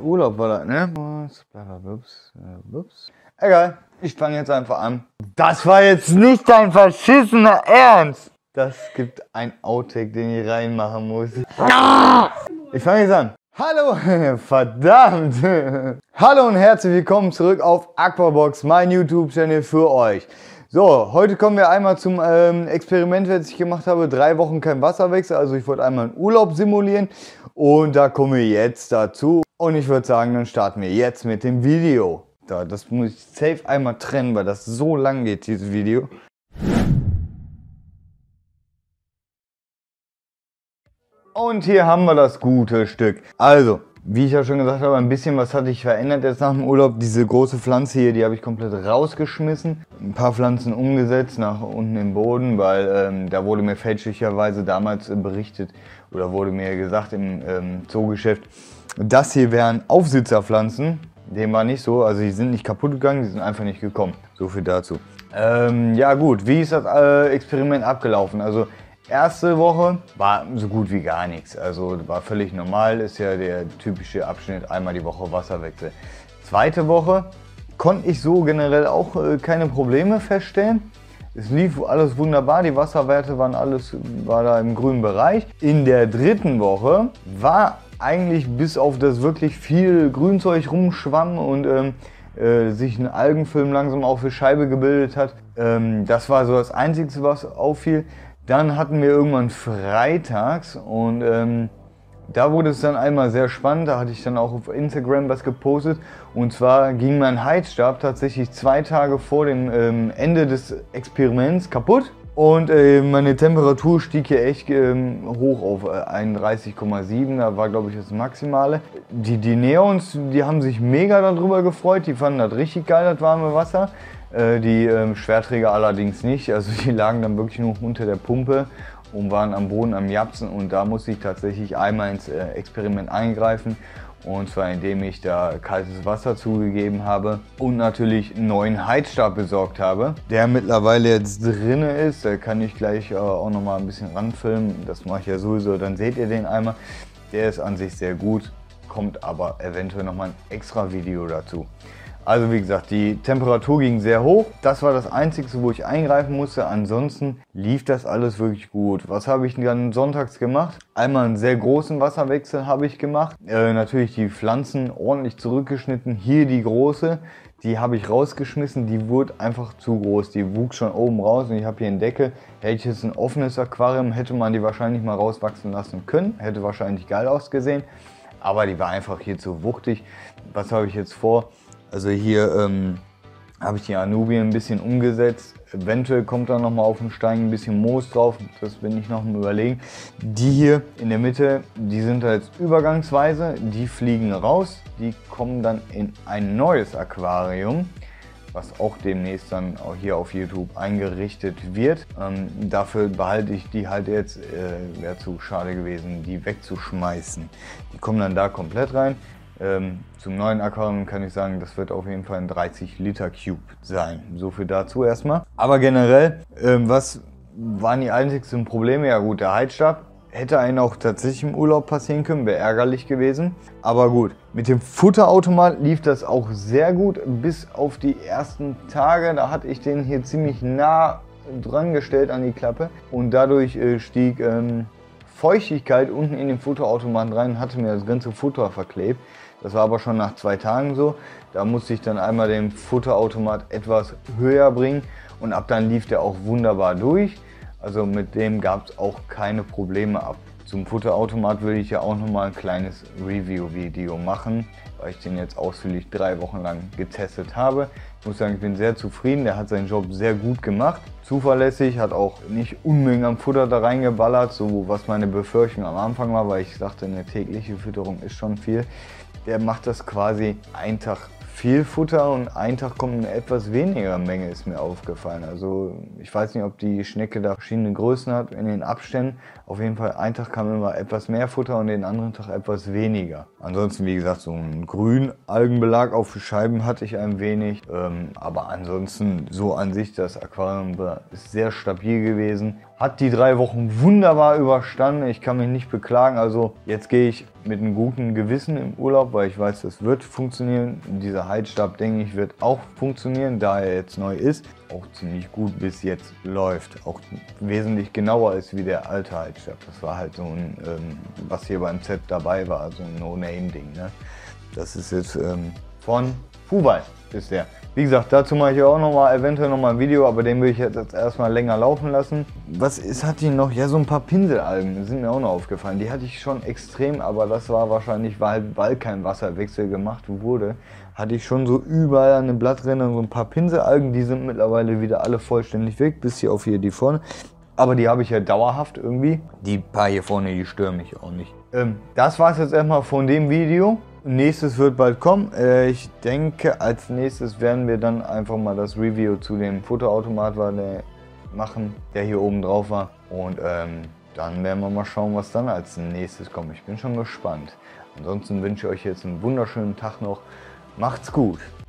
Urlaub war das, ne? Egal, ich fange jetzt einfach an. Das war jetzt nicht dein verschissener Ernst! Das gibt ein Outtake, den ich reinmachen muss. Ich fange jetzt an. Hallo, verdammt! Hallo und herzlich willkommen zurück auf Aquabox, mein YouTube-Channel für euch. So, heute kommen wir einmal zum Experiment, das ich gemacht habe. 3 Wochen kein Wasserwechsel, also ich wollte einmal einen Urlaub simulieren. Und da kommen wir jetzt dazu. Und ich würde sagen, dann starten wir jetzt mit dem Video. Das muss ich safe einmal trennen, weil das so lang geht, dieses Video. Und hier haben wir das gute Stück. Also, wie ich ja schon gesagt habe, ein bisschen was hatte ich verändert jetzt nach dem Urlaub. Diese große Pflanze hier, die habe ich komplett rausgeschmissen. Ein paar Pflanzen umgesetzt nach unten im Boden, weil da wurde mir fälschlicherweise damals berichtet oder wurde mir gesagt im Zoogeschäft, das hier wären Aufsitzerpflanzen. Dem war nicht so, also die sind nicht kaputt gegangen, die sind einfach nicht gekommen. So viel dazu. Ja gut, wie ist das Experiment abgelaufen? Also erste Woche war so gut wie gar nichts, also war völlig normal, ist ja der typische Abschnitt, einmal die Woche Wasserwechsel. Zweite Woche konnte ich so generell auch keine Probleme feststellen. Es lief alles wunderbar, die Wasserwerte war da im grünen Bereich. In der dritten Woche war eigentlich bis auf das wirklich viel Grünzeug rumschwamm und sich ein Algenfilm langsam auf der Scheibe gebildet hat. Das war so das Einzige, was auffiel. Dann hatten wir irgendwann freitags und da wurde es dann einmal sehr spannend, da hatte ich dann auch auf Instagram was gepostet. Und zwar ging mein Heizstab tatsächlich 2 Tage vor dem Ende des Experiments kaputt. Und meine Temperatur stieg hier echt hoch auf 31,7, da war glaube ich das Maximale. Die Neons, die haben sich mega darüber gefreut, die fanden das richtig geil, das warme Wasser. Die Schwerträger allerdings nicht, also die lagen dann wirklich nur unter der Pumpe und waren am Boden am Japsen und da musste ich tatsächlich einmal ins Experiment eingreifen. Und zwar indem ich da kaltes Wasser zugegeben habe und natürlich einen neuen Heizstab besorgt habe, der mittlerweile jetzt drin ist. Da kann ich gleich auch noch mal ein bisschen ranfilmen, das mache ich ja sowieso, dann seht ihr den einmal. Der ist an sich sehr gut, kommt aber eventuell noch mal ein extra Video dazu. Also wie gesagt, die Temperatur ging sehr hoch. Das war das Einzige, wo ich eingreifen musste. Ansonsten lief das alles wirklich gut. Was habe ich dann sonntags gemacht? Einmal einen sehr großen Wasserwechsel habe ich gemacht. Natürlich die Pflanzen ordentlich zurückgeschnitten. Hier die große, die habe ich rausgeschmissen. Die wurde einfach zu groß. Die wuchs schon oben raus und ich habe hier einen Deckel. Hätte ich jetzt ein offenes Aquarium, hätte man die wahrscheinlich mal rauswachsen lassen können. Hätte wahrscheinlich geil ausgesehen. Aber die war einfach hier zu wuchtig. Was habe ich jetzt vor? Also hier habe ich die Anubien ein bisschen umgesetzt. Eventuell kommt da nochmal auf den Stein ein bisschen Moos drauf. Das bin ich noch am Überlegen. Die hier in der Mitte, die sind da jetzt übergangsweise. Die fliegen raus. Die kommen dann in ein neues Aquarium, was auch demnächst dann auch hier auf YouTube eingerichtet wird. Dafür behalte ich die halt jetzt. Wäre zu schade gewesen, die wegzuschmeißen. Die kommen dann da komplett rein. Zum neuen Aquarium kann ich sagen, das wird auf jeden Fall ein 30 Liter Cube sein. So viel dazu erstmal. Aber generell, was waren die einzigsten Probleme? Ja gut, der Heizstab hätte einen auch tatsächlich im Urlaub passieren können, wäre ärgerlich gewesen. Aber gut, mit dem Futterautomat lief das auch sehr gut, bis auf die ersten Tage. Da hatte ich den hier ziemlich nah dran gestellt an die Klappe und dadurch stieg Feuchtigkeit unten in den Futterautomaten rein, hatte mir das ganze Futter verklebt. Das war aber schon nach 2 Tagen so. Da musste ich dann einmal den Futterautomat etwas höher bringen und ab dann lief der auch wunderbar durch. Also mit dem gab es auch keine Probleme ab. Zum Futterautomat würde ich ja auch nochmal ein kleines Review-Video machen, weil ich den jetzt ausführlich 3 Wochen lang getestet habe. Ich muss sagen, ich bin sehr zufrieden, der hat seinen Job sehr gut gemacht. Zuverlässig, hat auch nicht Unmengen am Futter da reingeballert, so was meine Befürchtung am Anfang war, weil ich dachte, eine tägliche Fütterung ist schon viel. Der macht das quasi einen Tag viel Futter und einen Tag kommt eine etwas weniger Menge, ist mir aufgefallen. Also ich weiß nicht, ob die Schnecke da verschiedene Größen hat in den Abständen. Auf jeden Fall, einen Tag kam immer etwas mehr Futter und den anderen Tag etwas weniger. Ansonsten, wie gesagt, so einen grünen Algenbelag auf die Scheiben hatte ich ein wenig. Aber ansonsten, so an sich, das Aquarium ist sehr stabil gewesen. Hat die 3 Wochen wunderbar überstanden. Ich kann mich nicht beklagen. Also jetzt gehe ich mit einem guten Gewissen im Urlaub, weil ich weiß, das wird funktionieren. Dieser Heizstab, denke ich, wird auch funktionieren, da er jetzt neu ist. Auch ziemlich gut bis jetzt läuft. Auch wesentlich genauer ist wie der alte Heizstab. Das war halt so ein, was hier beim Z dabei war, so ein No-Name-Ding. Ne? Das ist jetzt von Fuwei ist der. Wie gesagt, dazu mache ich auch eventuell nochmal ein Video, aber den will ich jetzt erstmal länger laufen lassen. Was ist, hat die noch? Ja, so ein paar Pinselalgen sind mir auch noch aufgefallen. Die hatte ich schon extrem, aber das war wahrscheinlich, weil kein Wasserwechsel gemacht wurde, hatte ich schon so überall an den Blatträndern so ein paar Pinselalgen. Die sind mittlerweile wieder alle vollständig weg, bis hier auf hier die vorne. Aber die habe ich ja dauerhaft irgendwie. Die paar hier vorne, die stören mich auch nicht. Das war es jetzt erstmal von dem Video. Nächstes wird bald kommen. Ich denke, als nächstes werden wir dann einfach mal das Review zu dem Fotoautomat machen, der hier oben drauf war. Und dann werden wir mal schauen, was dann als nächstes kommt. Ich bin schon gespannt. Ansonsten wünsche ich euch jetzt einen wunderschönen Tag noch. Macht's gut!